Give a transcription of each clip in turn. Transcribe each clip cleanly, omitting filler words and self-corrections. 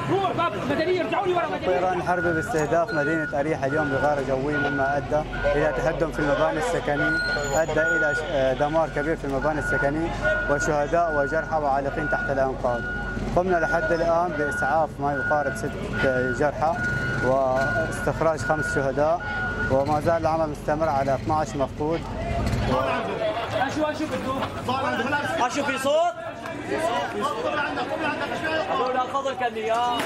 الطيران الحربي باستهداف مدينة أريحة اليوم بغارة جوية، مما أدى إلى تهدم في المباني السكنية، أدى إلى دمار كبير في المباني السكنية وشهداء وجرحى وعالقين تحت الأنقاض. قمنا لحد الآن بإسعاف ما يقارب 6 جرحى واستخراج 5 شهداء، وما زال العمل مستمر على 12 مفقود. اشوف في صوت؟ هذول الخضر كان اياه.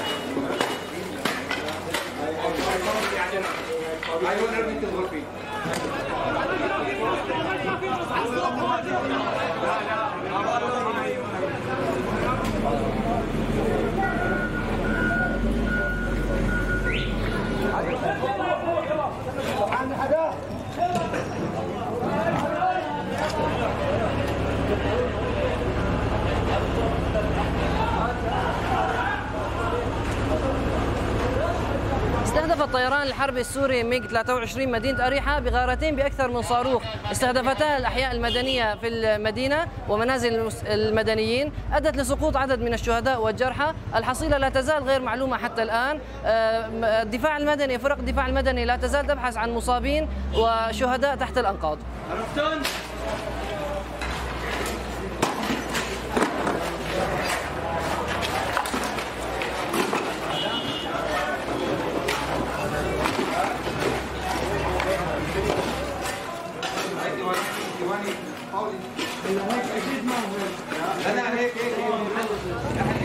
استهدف الطيران الحربي السوري ميغ 23 مدينة أريحة بغارتين بأكثر من صاروخ استهدفتا الأحياء المدنية في المدينة ومنازل المدنيين، أدت لسقوط عدد من الشهداء والجرحى. الحصيلة لا تزال غير معلومة حتى الآن. الدفاع المدني، فرق الدفاع المدني لا تزال تبحث عن مصابين وشهداء تحت الأنقاض. انا هيك